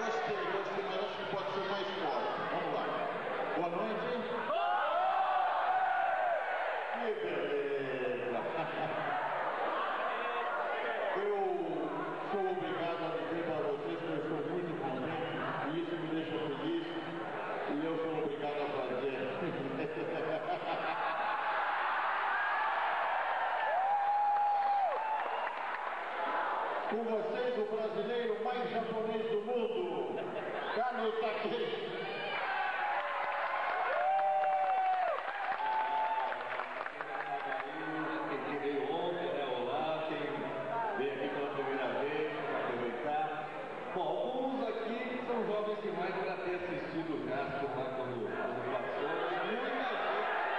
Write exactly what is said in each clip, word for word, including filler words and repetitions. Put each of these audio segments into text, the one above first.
Gostei, gostei, mas acho que pode ser mais forte. Vamos lá. Boa noite. Que beleza. Eu sou obrigado a dizer para vocês que eu estou muito contente e isso me deixa feliz e eu sou obrigado a fazer. Com vocês, o brasileiro mais japonês do mundo, Carlos Takeshi. Quem veio ontem, né? Olá, quem veio aqui pela primeira vez, para aproveitar. Bom, alguns aqui são jovens demais para ter assistido o Castro lá quando, quando passou. Muita gente.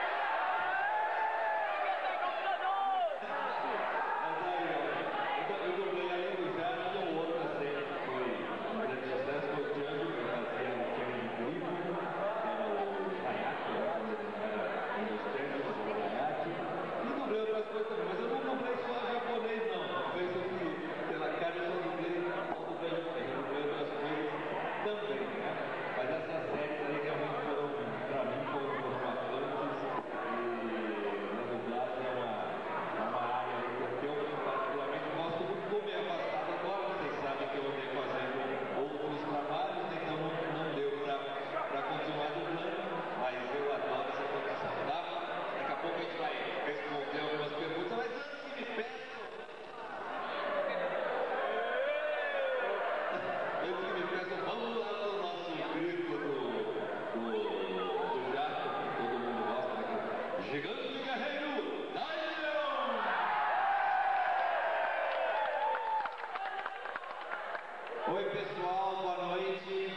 Mas eu não dublei só japonês, não. Não fez aqui pela cara, eu só dublei só dublei japonês. Eu dublei outras coisas também, né? Mas essas séries aí realmente foram, pra mim, foram, foram marcantes. E na dublagem é uma, é uma área aí que eu particularmente gosto muito. Estou meio afastado agora, vocês sabem que eu andei fazendo outros trabalhos, então não, não deu para continuar dublando, mas eu adoro essa condição, tá? Daqui a pouco a gente vai responder algumas perguntas, mas antes que me peçam, antes que me peçam, vamos lá no nosso grito do, do, do Jato, que todo mundo gosta, né? Gigante Guerreiro, Dairon! Oi pessoal, boa noite.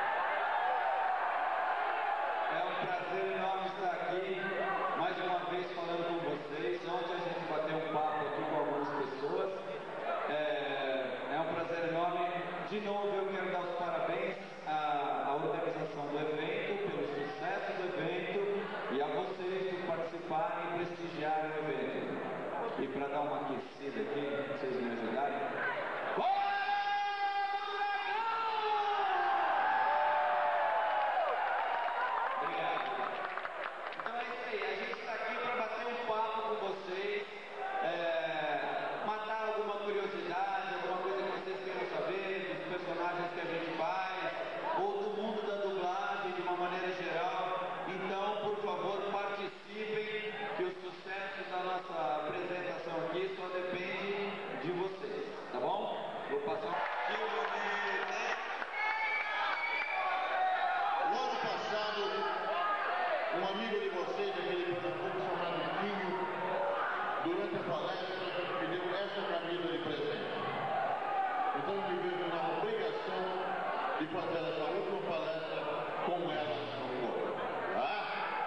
É um prazer enorme estar aqui, mais uma vez falando com vocês. Ontem a gente bateu um papo aqui com algumas pessoas. É, é um prazer enorme. De novo eu quero dar os parabéns à, à organização do evento, pelo sucesso do evento, e a vocês por participarem e prestigiarem o evento. E para dar uma aquecida aqui, vocês me ajudarem. Vocês, é, matar alguma curiosidade, alguma coisa que vocês queiram saber, dos personagens que a gente faz, ou do mundo da dublagem de uma maneira geral. Então, por favor, participem, que o sucesso da nossa apresentação aqui só depende de vocês, tá bom? Vou passar um pouquinho de... O ano passado, um amigo de vocês, aquele pernambuco chamado Quinho, durante a palestra, me deu essa camisa de presente. Então eu me vejo na obrigação de fazer essa última palestra com ela no corpo. Tá?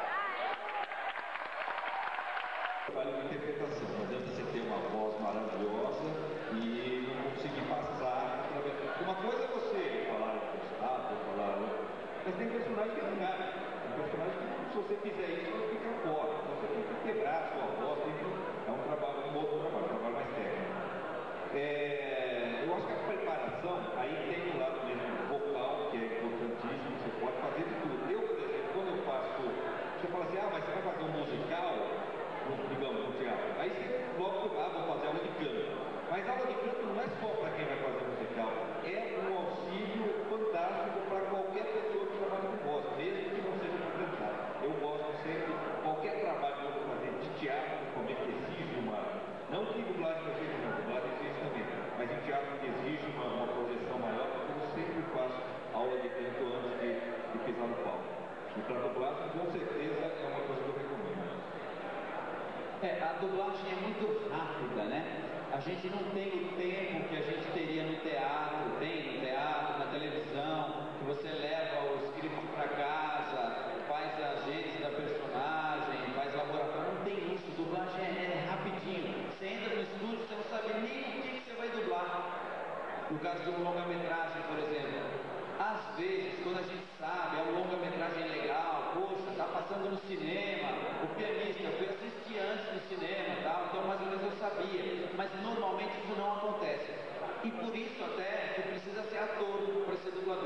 Trabalho de interpretação, não adianta você ter uma voz maravilhosa e não conseguir passar através. Uma coisa é você falar gostado, falar, mas tem personagem que não dá. Tem personagem que, se você fizer isso, você fica fora. Então você tem que quebrar a sua voz, tem que... é um trabalho, um outro trabalho, um trabalho mais técnico. É... eu acho que a preparação, aí tem um lado mesmo vocal, que é importantíssimo, você pode fazer de tudo. Eu, por exemplo, quando eu faço, você fala assim, ah, mas você vai fazer um musical, digamos, no teatro. Aí você logo, ah, vou fazer aula de canto. Mas aula de canto não é só para quem vai fazer musical, é um auxílio fantástico para qualquer pessoa que trabalha com voz, mesmo que não seja para cantar. Eu gosto sempre, qualquer trabalho que eu vou fazer de teatro, como é que exige uma, não que dublagem não seja uma dublagem, exige também, mas em teatro que exige uma, uma projeção maior, eu sempre faço aula de canto antes de, de pisar no palco. E para dublagem, com certeza, é uma coisa que eu recomendo. É, a dublagem é muito rápida, né? A gente não tem o tempo que a gente teria no teatro, tem no teatro, na televisão, que você leva o script para casa, faz a gênese da personagem, faz laboratório, não tem isso. Dublagem é, é rapidinho. Você entra no estúdio, você não sabe nem o que, que você vai dublar. No caso de uma longa-metragem, por exemplo. Às vezes, quando a gente sabe, é uma longa-metragem legal, poxa, tá passando no cinema, o pianista, eu fui assistir antes no cinema, tal, então mais ou menos eu sabia, mas normalmente isso não acontece. E por isso até você precisa ser ator para ser dublador.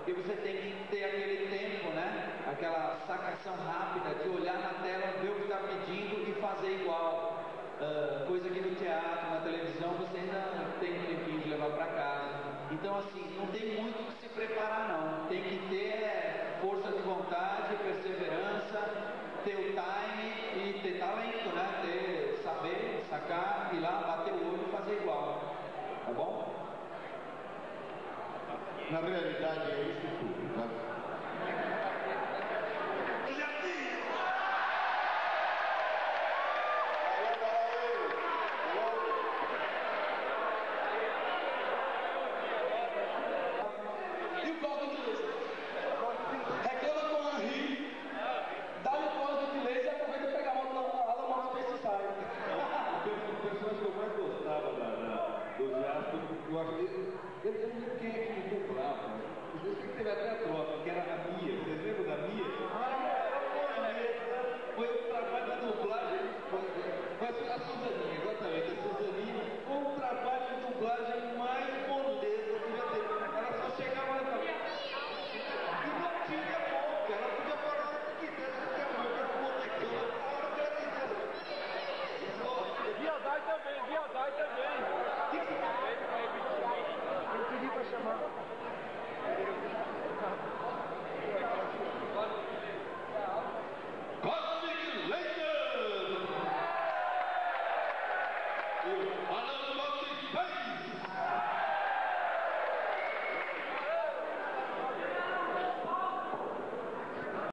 e você tem que ter aquele tempo, né? Aquela sacação rápida de olhar na tela, ver o que está pedindo e fazer igual. Uh, coisa que no teatro, na televisão, você ainda tem um tempinho de levar para casa. Então, assim, não tem muito que se preparar, não. Tem que ter força de vontade, perseverança, ter o time e ter talento, né? Ter, saber, sacar, ir lá, bater o olho e fazer igual. Tá bom? Na realidade é isso tudo, tá? E o código de inglês? Reclama com a Ri, dá-lhe o código de inglês e aproveita e pega a mão da aula mais especial. O personagem que eu mais gostava da, da, do Jasper, eu acho que ele, ele